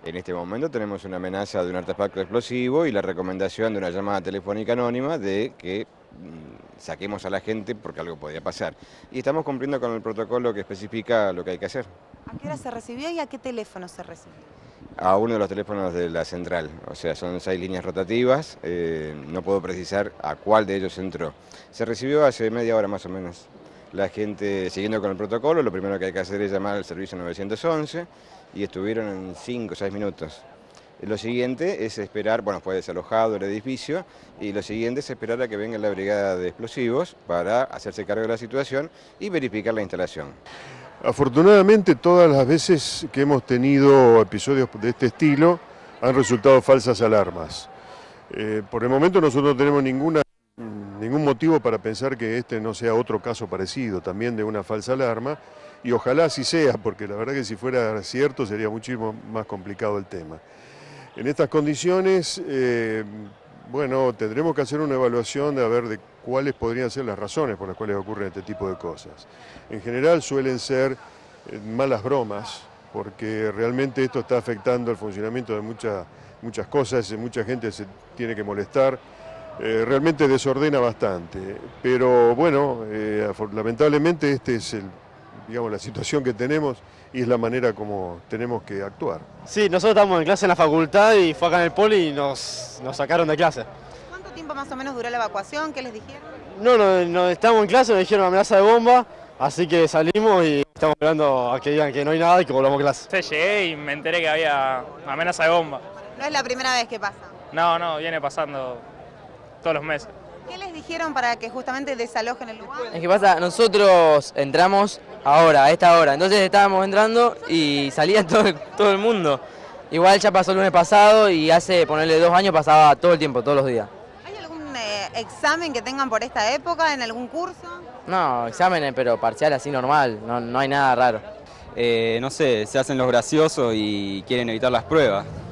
En este momento tenemos una amenaza de un artefacto explosivo y la recomendación de una llamada telefónica anónima de que saquemos a la gente porque algo podría pasar. Y estamos cumpliendo con el protocolo que especifica lo que hay que hacer. ¿A qué hora se recibió y a qué teléfono se recibió? A uno de los teléfonos de la central, o sea, son 6 líneas rotativas, no puedo precisar a cuál de ellos entró. Se recibió hace media hora más o menos. La gente, siguiendo con el protocolo, lo primero que hay que hacer es llamar al servicio 911 y estuvieron en 5 o 6 minutos. Lo siguiente es esperar, bueno, fue desalojado el edificio, y lo siguiente es esperar a que venga la brigada de explosivos para hacerse cargo de la situación y verificar la instalación. Afortunadamente, todas las veces que hemos tenido episodios de este estilo han resultado falsas alarmas. Por el momento nosotros no tenemos ningún motivo para pensar que este no sea otro caso parecido, también de una falsa alarma, y ojalá así sea, porque la verdad que si fuera cierto sería muchísimo más complicado el tema. En estas condiciones, bueno, tendremos que hacer una evaluación de cuáles podrían ser las razones por las cuales ocurren este tipo de cosas. En general suelen ser malas bromas, porque realmente esto está afectando el funcionamiento de muchas cosas, mucha gente se tiene que molestar, realmente desordena bastante. Pero bueno, lamentablemente este es la situación que tenemos y es la manera como tenemos que actuar. Sí, nosotros estamos en clase en la facultad y fue acá en el poli y nos sacaron de clase. ¿Cuánto tiempo más o menos duró la evacuación? ¿Qué les dijeron? No, estábamos en clase, nos dijeron amenaza de bomba, así que salimos y estamos esperando a que digan que no hay nada y que volvamos a clase. Llegué y me enteré que había amenaza de bomba. No es la primera vez que pasa. No, viene pasando todos los meses. ¿Qué les dijeron para que justamente desalojen el lugar? Es que pasa, nosotros entramos ahora, a esta hora, entonces estábamos entrando y salía todo el mundo. Igual ya pasó el lunes pasado y hace, ponerle 2 años, pasaba todo el tiempo, todos los días. ¿Hay algún examen que tengan por esta época, en algún curso? No, exámenes, pero parcial así normal, no hay nada raro. No sé, se hacen los graciosos y quieren evitar las pruebas.